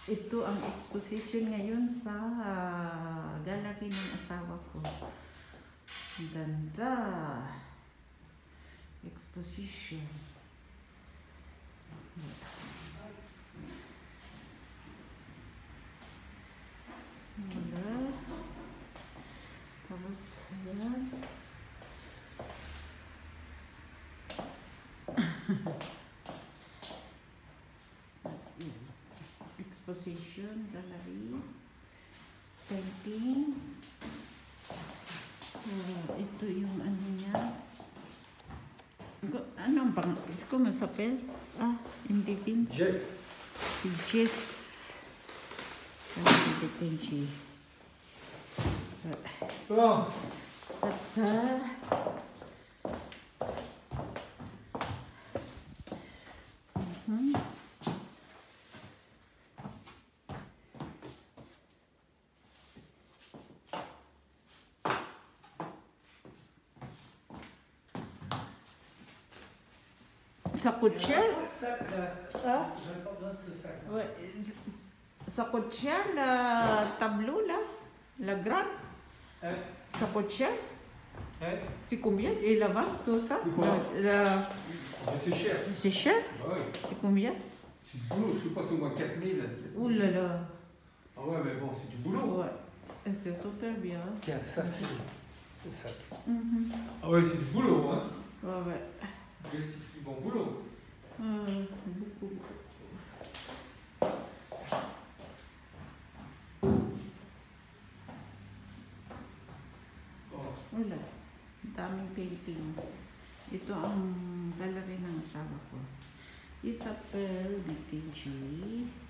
Ito ang exposition ngayon sa gallery ng asawa ko. Ang ganda. Exposition. Wala. Tapos, ayan. Exposition, gallery, painting. Ito yung ano niya. Ano bang? Como s'appelle? Hindi Vinci. Jess. Si Jess. Ano Vinci? Oh. Ça coûte cher? Sac là. Ah? J'ai pas besoin de ce sac. Ouais. Ça coûte cher le tableau là? La grande? Hein? Ça coûte cher? Hein? C'est combien? Et la vente, tout ça? De quoi? C'est cher. C'est cher? Ah ouais. C'est combien? C'est du boulot, je sais pas, c'est au moins 4000. Ouh là là. Ah ouais, mais bon, c'est du boulot. Ouais. C'est super bien. Tiens, ça c'est le sac. Mhm. Ah ouais, c'est du boulot, hein. Ouais, ouais. C'est du bon boulot. Beaucoup. Oh. Wala. Daming painting. Ito ang gallery ng asawa ko. Isabel Bitigi.